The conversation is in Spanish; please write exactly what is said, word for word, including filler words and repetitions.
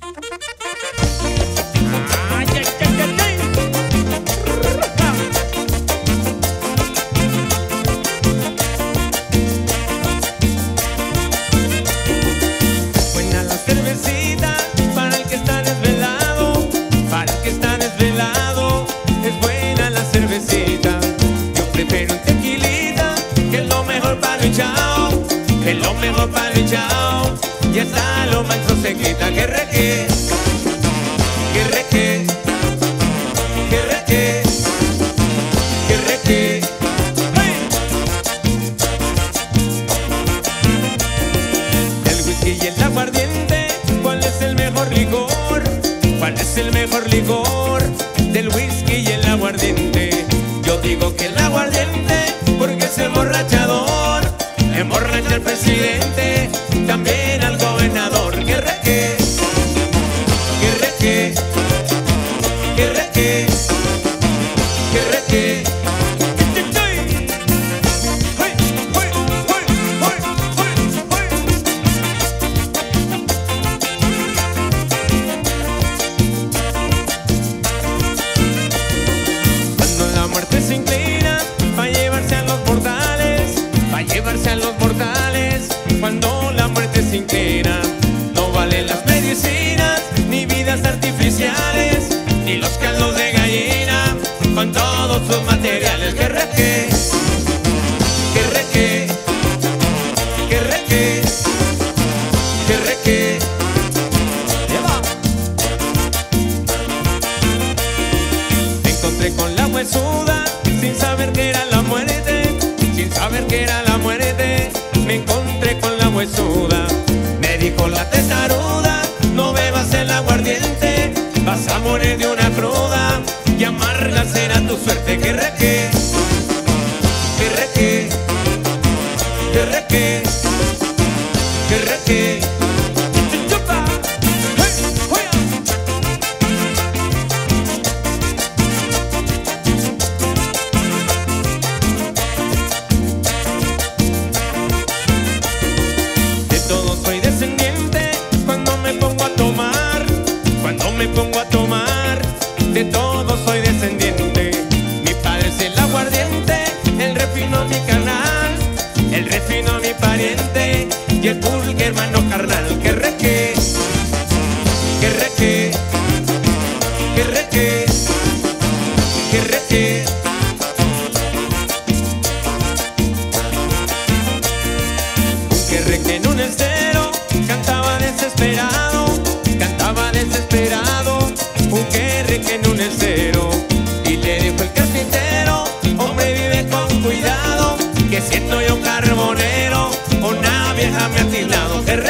Ay, ay, ay, ay, ay. Buena la cervecita para el que está desvelado, para el que está desvelado. Es buena la cervecita. Yo prefiero un tequilita, que es lo mejor para el chao, que es lo mejor para el chao. Y está lo manso se quita, que reque, que reque, que reque, que reque. ¡Hey! El whisky y el aguardiente, ¿cuál es el mejor licor? ¿Cuál es el mejor licor? Del whisky y el aguardiente. Yo digo que el aguardiente, porque es emborrachador, emborracha al presidente, también al gobernador. Que reque, que reque, que reque, que reque. Cuando la muerte se inclina pa' llevarse a los mortales, pa' llevarse a los mortales. Cuando la muerte se inclina, no valen las medicinas, ni vidas artificiales, ni los caldos de gallina, con todos sus materiales. Que reque, que reque, que reque, que reque. Me encontré con la huesuda, sin saber que era la muerte, sin saber que era la muerte. Me encontré con la huesuda, me dijo la testaruda: no bebas el aguardiente, vas a morir de una cruda, y amarga será tu suerte. Que reque, que reque, que reque, que reque. Chupa. Hey, juega. De todos soy descendiente cuando me pongo a tomar, cuando me pongo a tomar. De todos soy descendiente. Mi padre es el aguardiente, el refino mi carnal, el refino mi pariente, y el pulque hermano carnal. Que reque, que reque, que reque, que reque. Que reque en un estero cantaba desesperado, cantaba desesperado. Un que reque en un estero, y le dijo el carpintero: hombre, vive con cuidado, que siendo yo carbonero, una vieja me ha atinado. Que